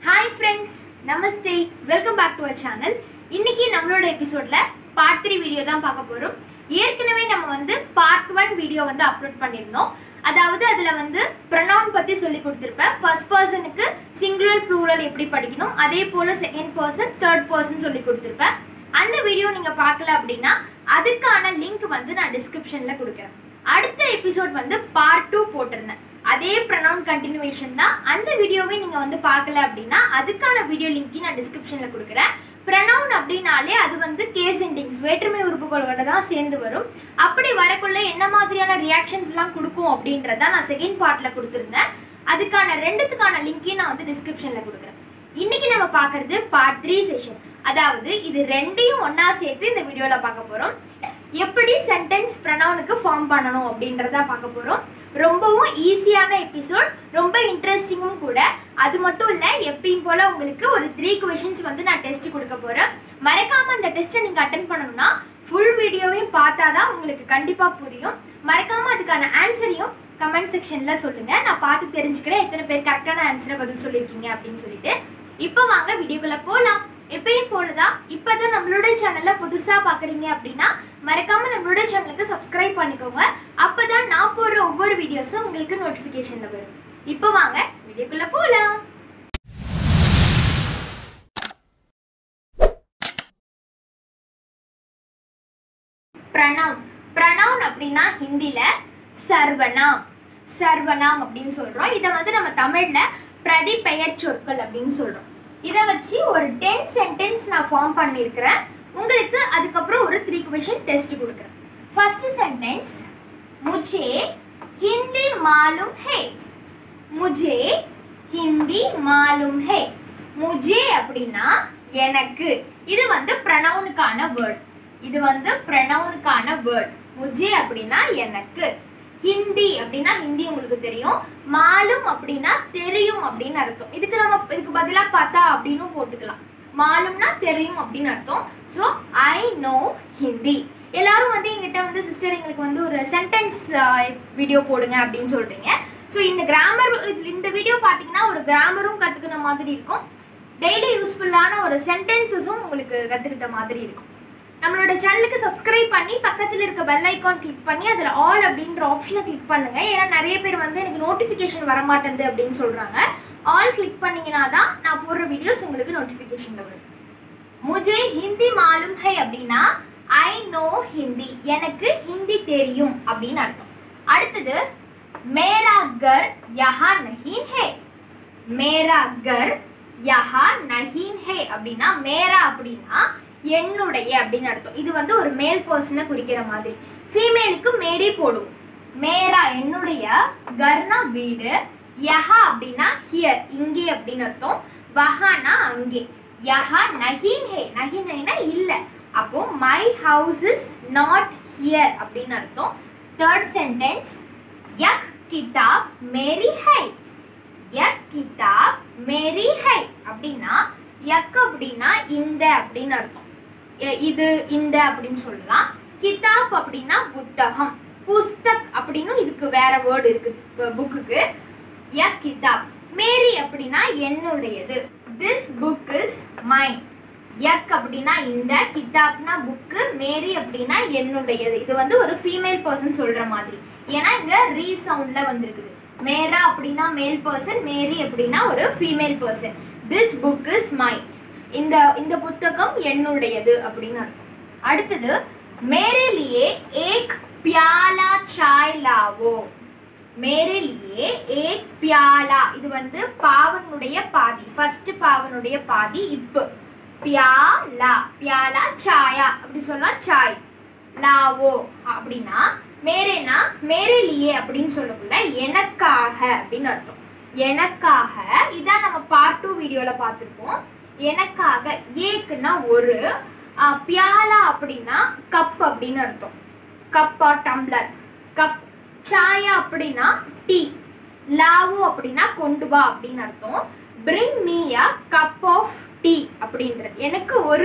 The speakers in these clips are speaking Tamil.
Hi friends, Namaste, welcome back to our channel. இன்னைக்கு நம்மளோட எபிசோட்ல பார்ட் 3 வீடியோ தான் பார்க்க போறோம். ஏற்கனவே நம்ம வந்து பார்ட் 1 வீடியோ வந்து அப்லோட் பண்ணிருந்தோம். அதாவது அதுல வந்து ப்ரொனவுன் பத்தி சொல்லி கொடுத்திருப்பேன். ஃபர்ஸ்ட் பர்சனுக்கு சிங்குலர் ப்ளூரல் எப்படி படிக்கணும், அதே போல செகண்ட் பர்சன் தேர்ட் பர்சன் சொல்லி கொடுத்திருப்பேன். அந்த வீடியோ நீங்க பார்க்கல அப்படினா அதுக்கான லிங்க் வந்து நான் டிஸ்கிரிப்ஷன்ல கொடுக்கிறேன். அடுத்த எபிசோட் வந்து பார்ட் 2 போட்டிருந்தேன். அதே ப்ரொனவுன் கண்டினியூவேஷன் தான். அந்த வீடியோவை நீங்க வந்து பார்க்கல அப்படினா அதுக்கான வீடியோ லிங்க் நான் டிஸ்கிரிப்ஷன்ல கொடுக்கிறேன். ப்ரொனவுன் அப்படினாலே அது வந்து கேஸ் எண்டிங்ஸ் வேற்றுமை உறுப்புகளோட தான் சேர்ந்து வரும். அப்படி வரக்குள்ள என்ன மாதிரியான ரியாக்ஷன்ஸ்லாம் கொடுக்கும் அப்படின்றத நான் செகண்ட் பார்ட்ல கொடுத்திருந்தேன். அதுக்கான ரெண்டுத்துக்கான லிங்கையும் நான் வந்து டிஸ்கிரிப்ஷன்ல கொடுக்குறேன். இன்னைக்கு நம்ம பார்க்கிறது பார்ட் 3 செஷன். அதாவது இது ரெண்டையும் ஒண்ணா சேர்த்து இந்த வீடியோல பார்க்க போறோம். எப்படி சென்டென்ஸ் ப்ரொனவுனுக்கு ஃபார்ம் பண்ணணும் அப்படின்றத பார்க்க போறோம். ரொம்பவும் ஈஸியான எபிசோட், ரொம்ப இன்ட்ரெஸ்டிங்கும் கூட. அது மட்டும் இல்ல, எப்பயும் போல உங்களுக்கு ஒரு 3 क्वेश्चंस வந்து நான் டெஸ்ட் கொடுக்க போறேன். மறக்காம அந்த டெஸ்ட்டை நீங்க அட்டெண்ட் பண்ணணும்னா ஃபுல் வீடியோவையும் பார்த்தாதான் உங்களுக்கு கண்டிப்பா புரியும். மறக்காம அதுக்கான ஆன்சரையும் கமெண்ட் செக்ஷன்ல சொல்லுங்க. நான் பார்த்து தெரிஞ்சுக்கிறேன் எத்தனை பேர் கரெக்டான ஆன்சரை பதில் சொல்லியிருக்கீங்க அப்படின்னு சொல்லிட்டு. இப்போ வாங்க வீடியோக்குள்ள போலாம். எப்பயும் போலதான் இப்பதான் நம்மளோட சேனல்ல புதுசா பாக்குறீங்க அப்படின்னா மறக்காம நம்மளோட சேனலுக்கு சப்ஸ்கிரைப் பண்ணிக்கோங்க. அப்பதான் நான் போடுற ஒவ்வொரு வீடியோஸும் உங்களுக்கு நோட்டிபிகேஷன்ல வரும். இப்போ வாங்க வீடியோக்குள்ள போலாம். ப்ரொனவுன் அப்படின்னா ஹிந்தில சர்வநாம், சர்வநாம் அப்படின்னு சொல்றோம். இதை வந்து நம்ம தமிழ்ல பிரதிபெயர் சொற்கள் அப்படின்னு சொல்றோம். இதை வச்சு ஒரு 10 சென்டென்ஸ் நான் ஃபார்ம் பண்ணியிருக்கிறேன். உங்களுக்கு அதுக்கப்புறம் ஒரு 3 क्वेश्चन டெஸ்ட் கொடுக்குறேன். ஃபர்ஸ்ட் சென்டென்ஸ், मुझे हिंदी मालूम है. मुझे हिंदी मालूम है. मुझे அப்படின்னா எனக்கு. இது வந்து ப்ரொனவுனுக்கான வேர்ட். இது வந்து ப்ரொனவுனுக்கான வேர்ட். मुझे அப்படின்னா எனக்கு. ஹிந்தி அப்படின்னா ஹிந்தி உங்களுக்கு தெரியும். மாலும் அப்படின்னா தெரியும் அப்படின்னு அர்த்தம். இதுக்கு பதிலா பார்த்தா அப்படின்னு போட்டுக்கலாம். மாலும்னா தெரியும் அப்படின்னு அர்த்தம். So I know Hindi. எல்லாரும் வந்து எங்கிட்ட வந்து சிஸ்டர் எங்களுக்கு வந்து ஒரு சென்டென்ஸ் வீடியோ போடுங்க அப்படின்னு சொல்றீங்க. ஸோ இந்த கிராமர், இந்த வீடியோ பார்த்தீங்கன்னா ஒரு கிராமரும் கற்றுக்கிற மாதிரி இருக்கும். டெய்லி யூஸ்ஃபுல்லான ஒரு சென்டென்சஸும் உங்களுக்கு கற்றுக்கிட்ட மாதிரி இருக்கும். நம்மளோட சேனலுக்கு சப்ஸ்கிரைப் பண்ணி பக்கத்தில் இருக்க பெல் ஐக்கான் கிளிக் பண்ணி அதில் ஆல் அப்படின்ற ஆப்ஷனை கிளிக் பண்ணுங்க. ஏன்னா நிறைய பேர் வந்து எனக்கு நோட்டிஃபிகேஷன் வரமாட்டேங்குது அப்படின்னு சொல்றாங்க. ஆல் கிளிக் பண்ணீங்கன்னா தான் நான் போடுற வீடியோஸ் உங்களுக்கு நோட்டிஃபிகேஷன்ல வரும். मुझे हिंदी मालूम है அப்படின்னா ஐ நோ ஹிந்தி, எனக்கு ஹிந்தி தெரியும் அப்படின்னு அர்த்தம். அடுத்தது, மேரா கர் யஹா நஹீன் ஹே. மேரா கர் யஹா நஹீன் ஹே அப்படின்னா மேரா அப்படின்னா என்னுடைய அப்படின்னு அர்த்தம். இது வந்து ஒரு மேல் பர்சனை குறிக்கிற மாதிரி. ஃபீமேலுக்கு மேரி போடுவோம். மேரா என்னுடைய, கர்னா வீடு, யஹா அப்படின்னா ஹியர் இங்கே அப்படின்னு அர்த்தம், வஹானா அங்கே, யஹா நஹீன் ஹே, நஹீன் ஹேனா இல்லை. அப்போ my house is not here அப்படின்னு அர்த்தம். தேர்ட் சென்டென்ஸ், யக் கிதாப் மேரி ஹை. யக் கிதாப் மேரி ஹை அப்படின்னா யக் அப்படின்னா இந்த அப்படின்னு அர்த்தம். இது இந்த அப்படின்னு சொல்லலாம். கிதாப் அப்படின்னா புத்தகம், புஸ்தக் அப்படின்னு இதுக்கு வேற வேர்டு இருக்கு புக்குக்கு. யக் கிதாப். மேரி அப்படின்னா என்னுடையது. This book is mine. யக் அப்படின்னா இந்த, கிதாப்னா புக்கு, மேரி அப்படின்னா என்னுடையது. இது வந்து ஒரு ஃபீமேல் பர்சன் சொல்ற மாதிரி. ஏன்னா இங்க ரீ சவுண்ட்ல வந்திருக்குது. மேரா அப்படின்னா மேல் பர்சன், மேரி அப்படின்னா ஒரு female person. This book is mine, இந்த புத்தகம் என்னுடையது அப்படின்னு அர்த்தம். அடுத்தது, மேரே லியே ஏக் பியாலா சாய் லாவோ. மேரே லியே ஏக் பியாலா, இது வந்து பாவனுடைய பாதி, ஃபர்ஸ்ட் பாவனுடைய பாதி இப்பு. பியாலா, பியாலா சாயா அப்படி சொல்லலாம், சாய். லாவோ அப்படின்னா மேரேனா மேரே லியே அப்படின்னு சொல்லக்குள்ள எனக்காக அப்படின்னு அர்த்தம். எனக்காக. இதான் நம்ம பார்ட் 2 வீடியோல பார்த்துருப்போம். எனக்காக. ஏக்குன்னா ஒரு, பியாலா அப்படின்னா கப் அப்படின்னு அர்த்தம், கப் ஆர் டம்ளர், கப். சாயா அப்படின்னா டீ. லாவோ அப்படின்னா கொண்டு வா அப்படின்னு அர்த்தம். Bring me a cup of tea அப்படின்றது, எனக்கு ஒரு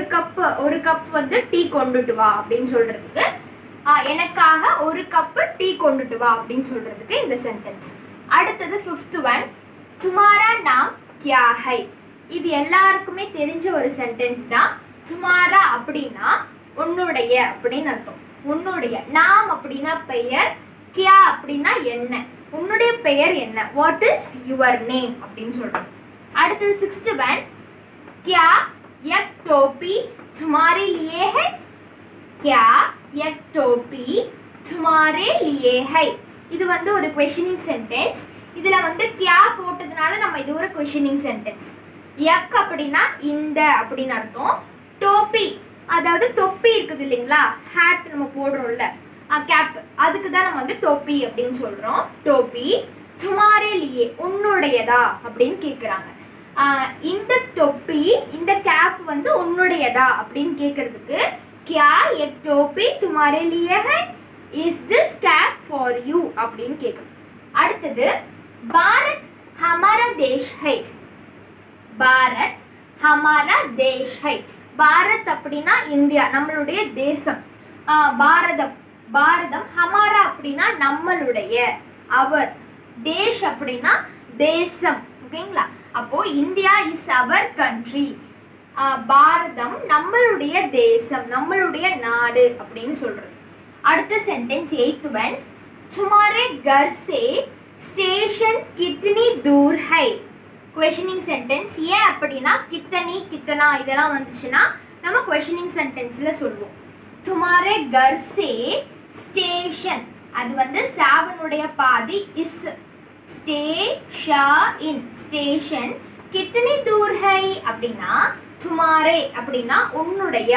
கப் வந்து டீ கொண்டுட்டு வா அப்படின்னு சொல்றதுக்கு, எனக்காக ஒரு கப்பு டீ கொண்டுட்டு வா அப்படின்னு சொல்றதுக்கு இந்த சென்டென்ஸ். அடுத்தது 5th ஒன், तुम्हारा नाम क्या है. இது எல்லாருக்குமே தெரிஞ்ச ஒரு சென்டென்ஸ் தான். துமாரா அப்படின்னா உன்னுடைய அப்படின்னு அர்த்தம். உன்னுடைய. நாம் அப்படின்னா பெயர், கியா அப்படின்னா என்ன, உன்னுடைய பெயர் என்ன, வாட் இஸ் யுவர் நேம் அப்படின்னு சொல்றோம். அடுத்தது 6th ஒன், क्या एक टोपी तुम्हारे लिए है, क्या एक टोपी तुम्हारे लिए है. இது வந்து ஒரு क्वेश्चनिंग சென்டென்ஸ். இதுல வந்து क्या போட்டதுனால நம்ம இது ஒரு क्वेश्चनिंग சென்டென்ஸ். एक அப்படினா இந்த அப்படின அர்த்தம். டோபி அதாவது தொப்பி இருக்குது இல்லீங்களா, ஹேட் நம்ம போடுறோம்ல, கேப், அதுக்கு தான் நம்ம வந்து டோபி அப்படினு சொல்றோம். டோபி तुम्हारे लिए உன்னுடையதா அப்படினு கேக்குறாங்க. இந்த टोपी இந்த கேப் வந்து உன்னுடையதா அப்படினு கேக்குறதுக்கு क्या एक टोपी तुम्हारे लिए है, is this cap for you அப்படினு கேக்குறோம். அடுத்து भारत हमारा देश है, भारत हमारा देश है. भारत அப்படினா இந்தியா, நம்மளுடைய தேசம். பாரதம், பாரதம். हमारा அப்படினா நம்மளுடைய, அவர். देश அப்படினா தேசம். ஓகேங்களா? அப்போ India is our country, Bharatam நம்மளுடைய தேசம், நம்மளுடைய நாடு அப்படின்னு சொல்றது. அடுத்த சென்டென்ஸ் 8th ஒன், तुम्हारे घर से स्टेशन कितनी दूर है. Questioning sentence. ஏன் அப்படினா कितनी कितना இதெல்லாம் வந்துச்சுனா நம்ம क्वेश्चनिंग சென்டென்ஸ்ல சொல்லுவோம். तुम्हारे घर से स्टेशन, அது வந்து சாவனுடைய பாதி இஸ். स्टेशन, स्टेशन कितनी दूर है அப்படினா तुम्हारे அப்படினா உன்னுடைய,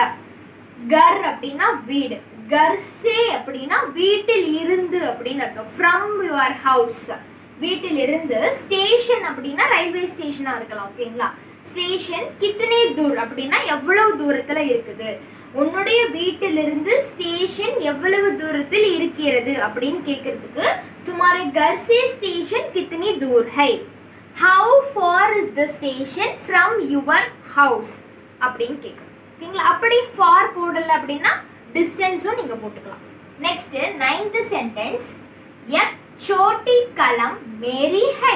घर அப்படினா வீடு, घर से அப்படினா வீட்டில் இருந்து அப்படின அர்த்தம். from your house, வீட்டில் இருந்து. ஸ்டேஷன் அப்படினா ரயில்வே ஸ்டேஷனா இருக்கலாம். ஓகேங்களா? ஸ்டேஷன் कितनी दूर அப்படினா எவ்வளவு தூரத்துல இருக்குது, உன்னுடைய வீட்டிலிருந்து ஸ்டேஷன் எவ்வளவு தூரத்தில் இருக்கிறது அப்படின்னு கேக்குறதுக்கு तुम्हारे घर से स्टेशन कितनी दूर है, how far is the station from your house அப்படின்னு கேக்குறோம். ஓகேங்களா? அப்படி far போடல அப்படினா டிஸ்டன்ஸும் நீங்க போட்டுக்கலாம். நெக்ஸ்ட் 9th சென்டென்ஸ், एक छोटी कलम मेरी है,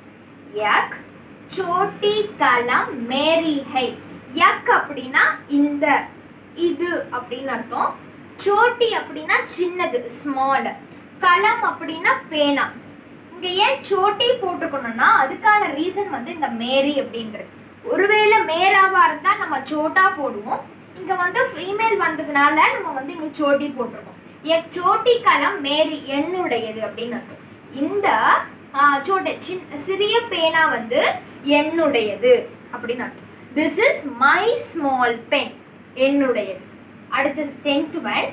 एक छोटी कलम मेरी है. एक அப்படினா இந்த, இது அப்படின்னு அர்த்தம். சோட்டி அப்படின்னா சின்னது, ஸ்மால். கலம் அப்படின்னா பேனா. இங்க ஏன் சோட்டி போட்டுக்கணும்னா அதுக்கான ரீசன் வந்து இந்த மேரி அப்படின்றது. ஒருவேளை மேராவா இருந்தா நம்ம சோட்டா போடுவோம், இங்க வந்து ஃபீமேல் வந்ததுனால நம்ம வந்து இங்க சோட்டி போட்டிருக்கோம். எக் சோட்டி கலம் மேரி என்னுடையது அப்படின்னு அர்த்தம். இந்த சோட்டை சிறிய பேனா வந்து என்னுடையது அப்படின்னு அர்த்தம். This is my small pen, என்னுடையது. அடுத்து 10th ஒன்,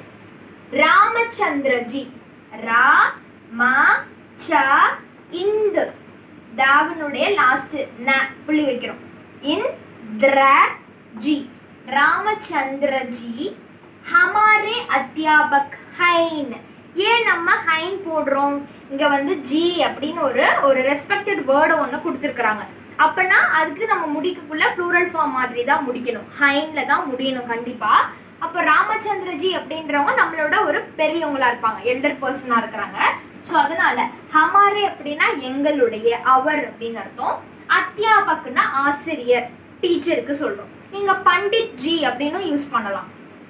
ராமச்சந்திரஜி. ரா ம ச இந்த், தாவனுடைய லாஸ்ட் ந புள்ளி வைக்கிறோம். இந்திர ஜி, ராமச்சந்திரஜி. ஹமாரே அத்தியாபக் ஹைன். ஏன் நம்ம ஹைன் போடுறோம்? இங்க வந்து ஜி அப்படின்னு ஒரு ரெஸ்பெக்டட் வேர்டை ஒன்று கொடுத்துருக்குறாங்க. அப்பனா அதுக்கு நம்ம முடிக்கக்குள்ள ப்ளூரல் ஃபார்ம் மாதிரி தான் முடிக்கணும், ஹைன்ல தான் முடியணும் கண்டிப்பா. அப்போ ராமச்சந்திரஜி அப்படின்றவங்க நம்மளோட ஒரு பெரியவங்களா இருப்பாங்க, எல்டர் பர்சனா இருக்கிறாங்க. ஸோ அதனால ஹமாரே அப்படின்னா எங்களுடைய, அவர் அப்படின்னு அர்த்தம். அத்தியாபக்னா ஆசிரியர், டீச்சருக்கு சொல்றோம். நீங்க பண்டித் ஜி அப்படின்னு யூஸ் பண்ணலாம்.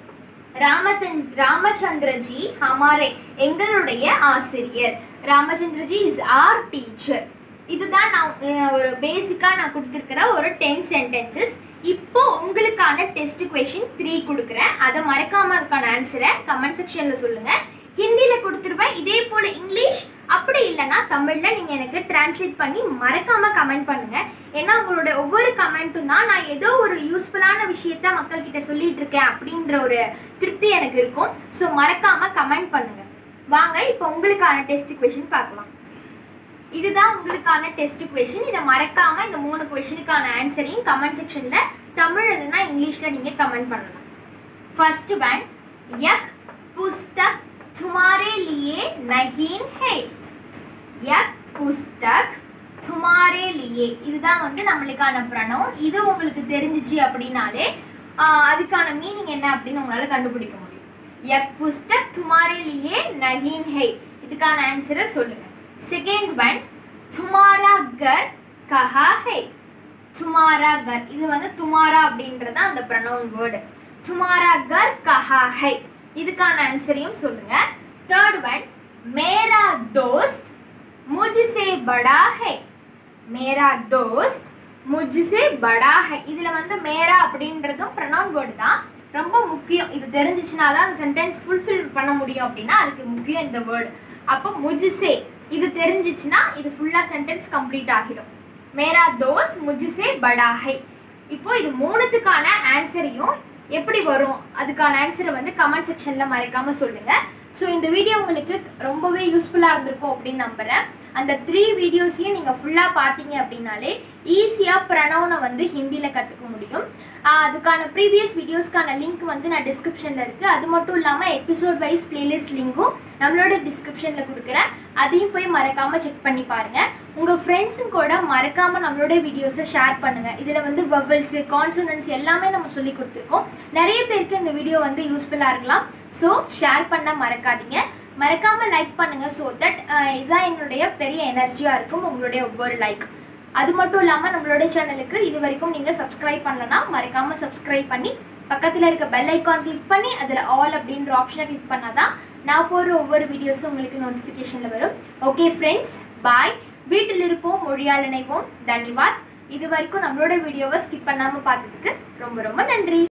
ராமச்சந்திரஜி ஹமாரே எங்களுடைய ஆசிரியர், ராமச்சந்திரஜி இஸ் ஆர் டீச்சர். இதுதான் நான் ஒரு பேசிக்கா நான் கொடுத்துருக்கிற ஒரு 10 சென்டென்சஸ். இப்போ உங்களுக்கான டெஸ்ட் क्वेश्चन 3 கொடுக்குறேன், அதை மறக்காம அதுக்கான ஆன்சரை கமெண்ட் செக்ஷன்ல சொல்லுங்க. ஹிந்தியில கொடுத்துருவேன், இதே போல இங்கிலீஷ் அப்படி இல்லைன்னா தமிழ்ல நீங்க எனக்கு டிரான்ஸ்லேட் பண்ணி மறக்காம கமெண்ட் பண்ணுங்க. ஏன்னா உங்களோட ஒவ்வொரு கமெண்ட்டும் தான் நான் ஏதோ ஒரு யூஸ்ஃபுல்லான விஷயத்த மக்கள் கிட்ட சொல்லிட்டு இருக்கேன் அப்படின்ற ஒரு திருப்தி எனக்கு இருக்கும். ஸோ மறக்காம கமெண்ட் பண்ணுங்க. வாங்க இப்போ உங்களுக்கான டெஸ்ட் क्वेश्चन பார்க்கலாம். இதுதான் உங்களுக்கான டெஸ்ட் क्वेश्चन. இதை மறக்காம இந்த 3 क्वेश्चनக்கான ஆன்சரையும் கமெண்ட் செக்ஷன்ல தமிழ் இல்லைன்னா இங்கிலீஷ்ல நீங்க கமெண்ட் பண்ணலாம். फर्स्ट वन, एक पुस्तक तुम्हारे लिए नहीं है, एक पुस्तक तुम्हारे लिए. இதுதான் வந்து நம்மளுக்கான ப்ரொனவுன். இது உங்களுக்கு தெரிஞ்சிச்சு அப்படினாலே அதுக்கான மீனிங் என்ன அப்படின்னு உங்களால கண்டுபிடிக்க முடியும். एक पुस्तक तुम्हारे लिए नहीं है, இதுக்கான ஆன்சரை சொல்லுங்க. सेकेंड वन, तुम्हारा घर कहाँ है, तुम्हारा घर இது வந்து तुम्हारा அப்படின்றது அந்த pronoun word तुम्हारा घर कहाँ है இதுக்கான ஆன்சரையும் சொல்லுங்க थर्ड वन मेरा दोस्त मुझसे बड़ा है मेरा दोस्त मुझसे बड़ा है இதுல வந்து मेरा அப்படின்றதும் pronoun word தான் ரொம்ப முக்கியம் இது தெரிஞ்சிச்சுனா தான் அந்த சென்டென்ஸ் ஃபுல்ஃபில் பண்ண முடியும் அப்படினா அதுக்கு முக்கியம் இந்த வேர்ட் அப்ப मुझसे இது தெரிஞ்சிச்சுனா இது ஃபுல்லா சென்டென்ஸ் கம்ப்ளீட் ஆகிடும் मेरा दोस्त मुझसे बड़ा है இப்போ இது மூணுத்துக்கான ஆன்சரையும் எப்படி வரும் அதுக்கான ஆன்சரை வந்து கமெண்ட் செக்ஷன்ல மறக்காம சொல்லுங்க சோ இந்த வீடியோ உங்களுக்கு ரொம்பவே யூஸ்ஃபுல்லா இருந்திருக்கும் அப்படி நம்புறேன் அந்த 3 வீடியோஸையும் நீங்க ஃபுல்லா பாத்தீங்க அப்படினாலே ஈஸியா pronoun வந்து ஹிந்தில கத்துக்க முடியும் அதுக்கான ப்ரீவியஸ் வீடியோஸ்க்கான லிங்க் வந்து நான் டிஸ்கிரிப்ஷன்ல இருக்கு அது மட்டும் இல்லாம எபிசோட் வைஸ் பிளேலிஸ்ட் லிங்க்கும் நம்மளோட டிஸ்கிரிப்ஷன்ல கொடுக்கிறேன் அதையும் போய் மறக்காம செக் பண்ணி பாருங்க உங்க ஃப்ரெண்ட்ஸும் கூட மறக்காம நம்மளோட வீடியோஸை ஷேர் பண்ணுங்க இதுல வந்து வவல்ஸ் கான்சனன்ட்ஸ் எல்லாமே நம்ம சொல்லி கொடுத்துருக்கோம் நிறைய பேருக்கு இந்த வீடியோ வந்து யூஸ்ஃபுல்லா இருக்கலாம் ஸோ ஷேர் பண்ண மறக்காதீங்க மறக்காம லைக் பண்ணுங்க ஸோ தட் இதுதான் என்னுடைய பெரிய எனர்ஜியா இருக்கும் உங்களுடைய ஒவ்வொரு லைக் அது மட்டும் இல்லாம நம்மளோட சேனலுக்கு இது வரைக்கும் நீங்க சப்ஸ்கிரைப் பண்ணலனா மறக்காம சப்ஸ்கிரைப் பண்ணி பக்கத்துல இருக்க பெல் ஐகான் கிளிக் பண்ணி அதுல ஆல் அப்படின்ற ஆப்ஷனை கிளிக் பண்ணாதான் நான் போடுற ஒவ்வொரு வீடியோஸும் உங்களுக்கு நோட்டிஃபிகேஷன்ல வரும் ஓகே ஃப்ரெண்ட்ஸ் பாய் வீட்டில் இருப்போம் மொழியால் இணைவோம் தன்யவாத் இது வரைக்கும் நம்மளோட வீடியோவை ஸ்கிப் பண்ணாம பார்த்ததுக்கு ரொம்ப ரொம்ப நன்றி